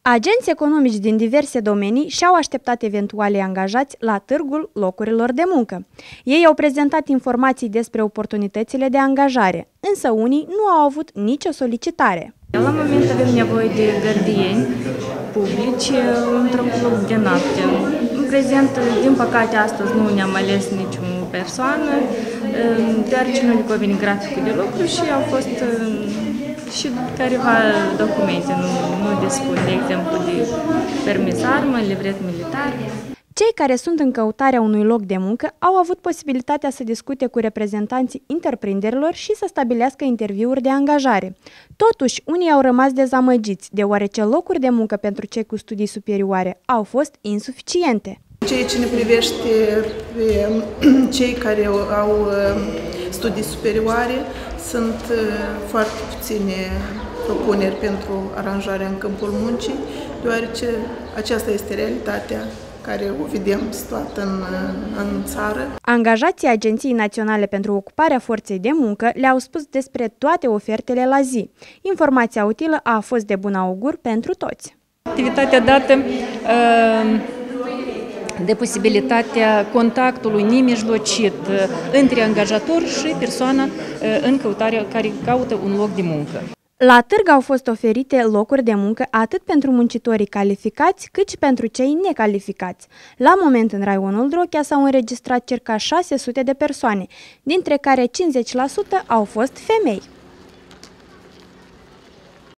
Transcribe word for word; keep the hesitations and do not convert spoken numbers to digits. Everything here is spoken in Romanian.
Agenți economici din diverse domenii și-au așteptat eventualii angajați la târgul locurilor de muncă. Ei au prezentat informații despre oportunitățile de angajare, însă unii nu au avut nicio solicitare. La moment avem nevoie de gardieni publici într-un club de noapte. În prezent, din păcate, astăzi nu ne-am ales niciun persoană, deoarece nu le convine graficul de lucru și au fost și careva documente, nu, nu dispun, de exemplu, de permis armă, livret militar. Cei care sunt în căutarea unui loc de muncă au avut posibilitatea să discute cu reprezentanții întreprinderilor și să stabilească interviuri de angajare. Totuși, unii au rămas dezamăgiți, deoarece locuri de muncă pentru cei cu studii superioare au fost insuficiente. Ceea ce ne privește pe cei care au studii superioare, sunt foarte puține propuneri pentru aranjarea în câmpul muncii, deoarece aceasta este realitatea care o vedem situată în, în țară. Angajații Agenției Naționale pentru Ocuparea Forței de Muncă le-au spus despre toate ofertele la zi. Informația utilă a fost de bun augur pentru toți. Activitatea dată de posibilitatea contactului nemijlocit între angajator și persoana în căutarea care caută un loc de muncă. La târg au fost oferite locuri de muncă atât pentru muncitorii calificați, cât și pentru cei necalificați. La moment, în raionul Drochea s-au înregistrat circa șase sute de persoane, dintre care cincizeci la sută au fost femei.